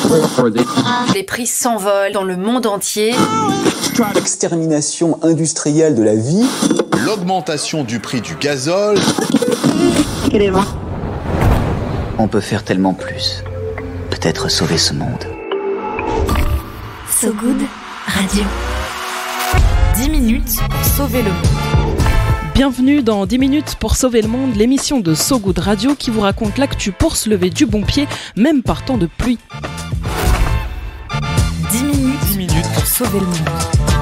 Les prix s'envolent dans le monde entier. L'extermination industrielle de la vie. L'augmentation du prix du gazole. On peut faire tellement plus. Peut-être sauver ce monde. So Good Radio. 10 minutes pour sauver le monde. Bienvenue dans 10 minutes pour sauver le monde, l'émission de So Good Radio qui vous raconte l'actu pour se lever du bon pied, même par temps de pluie. 10 minutes pour sauver le monde.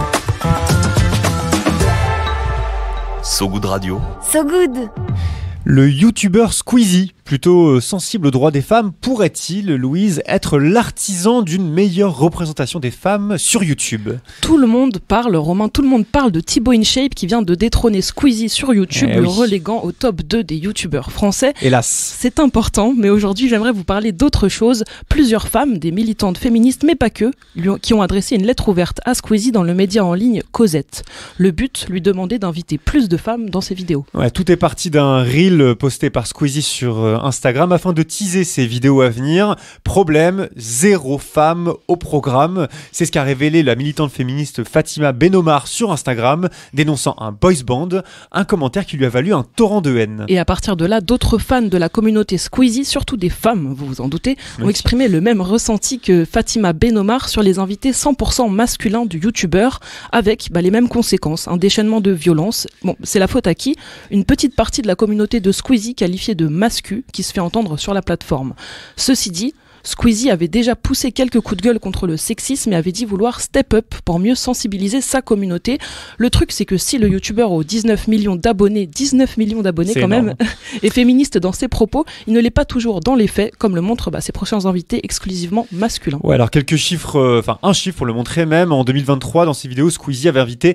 So Good Radio. So Good. Le youtubeur Squeezie, plutôt sensible aux droits des femmes, pourrait-il, Louise, être l'artisan d'une meilleure représentation des femmes sur YouTube ? Tout le monde parle, Romain, tout le monde parle de Thibaut InShape qui vient de détrôner Squeezie sur YouTube, le reléguant au top 2 des youtubeurs français. Hélas. C'est important, mais aujourd'hui j'aimerais vous parler d'autre chose. Plusieurs femmes, des militantes féministes, mais pas que, qui ont adressé une lettre ouverte à Squeezie dans le média en ligne Cosette. Le but, lui demander d'inviter plus de femmes dans ses vidéos. Ouais, tout est parti d'un reel posté par Squeezie sur Instagram afin de teaser ses vidéos à venir. Problème, 0 femmes au programme. C'est ce qu'a révélé la militante féministe Fatima Benomar sur Instagram, dénonçant un boys band, un commentaire qui lui a valu un torrent de haine. Et à partir de là, d'autres fans de la communauté Squeezie, surtout des femmes, vous vous en doutez, ont exprimé le même ressenti que Fatima Benomar sur les invités 100% masculins du youtubeur, avec les mêmes conséquences, un déchaînement de violence. Bon, c'est la faute à qui ? Une petite partie de la communauté de Squeezie qualifié de mascu qui se fait entendre sur la plateforme. Ceci dit, Squeezie avait déjà poussé quelques coups de gueule contre le sexisme et avait dit vouloir step up pour mieux sensibiliser sa communauté. Le truc, c'est que si le youtubeur aux 19 millions d'abonnés c'est quand énorme. Même, est féministe dans ses propos, il ne l'est pas toujours dans les faits, comme le montrent ses prochains invités exclusivement masculins. Ouais, alors quelques chiffres, un chiffre pour le montrer même, en 2023, dans ses vidéos, Squeezie avait invité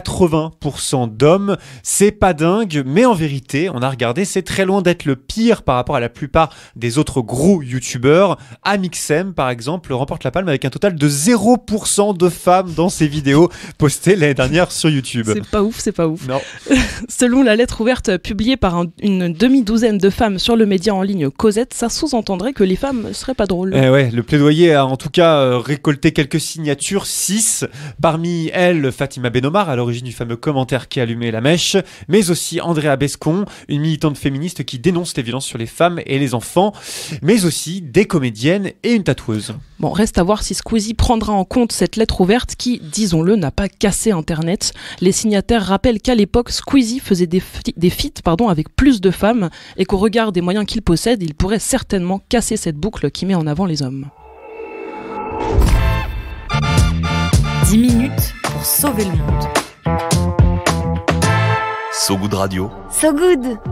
80% d'hommes. C'est pas dingue, mais en vérité, on a regardé, c'est très loin d'être le pire par rapport à la plupart des autres gros youtubeurs. Amixem, par exemple, remporte la palme avec un total de 0% de femmes dans ses vidéos postées l'année dernière sur YouTube. C'est pas ouf. Non. Selon la lettre ouverte publiée par une demi-douzaine de femmes sur le média en ligne Cosette, ça sous-entendrait que les femmes ne seraient pas drôles. Le plaidoyer a en tout cas récolté quelques signatures, 6. Parmi elles, Fatima Benomar, à l'origine du fameux commentaire qui a allumé la mèche, mais aussi Andrea Bescon, une militante féministe qui dénonce les violences sur les femmes et les enfants, mais aussi des comédiennes et une tatoueuse. Bon, reste à voir si Squeezie prendra en compte cette lettre ouverte qui, disons-le, n'a pas cassé Internet. Les signataires rappellent qu'à l'époque, Squeezie faisait des feats avec plus de femmes et qu'au regard des moyens qu'il possède, il pourrait certainement casser cette boucle qui met en avant les hommes. 10 minutes pour sauver le monde. So Good Radio. So Good.